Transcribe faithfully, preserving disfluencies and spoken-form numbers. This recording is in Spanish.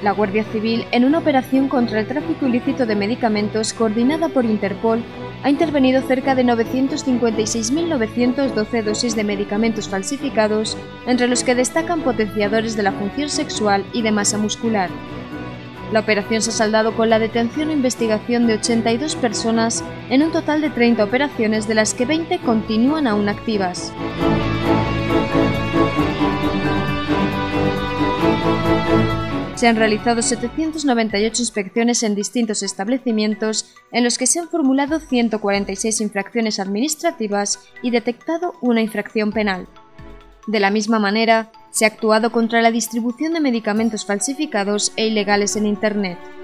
La Guardia Civil, en una operación contra el tráfico ilícito de medicamentos coordinada por Interpol, ha intervenido cerca de novecientas cincuenta y seis mil novecientas doce dosis de medicamentos falsificados, entre los que destacan potenciadores de la función sexual y de masa muscular. La operación se ha saldado con la detención e investigación de ochenta y dos personas en un total de treinta operaciones, de las que veinte continúan aún activas. Se han realizado setecientas noventa y ocho inspecciones en distintos establecimientos, en los que se han formulado ciento cuarenta y seis infracciones administrativas y detectado una infracción penal. De la misma manera, se ha actuado contra la distribución de medicamentos falsificados e ilegales en Internet.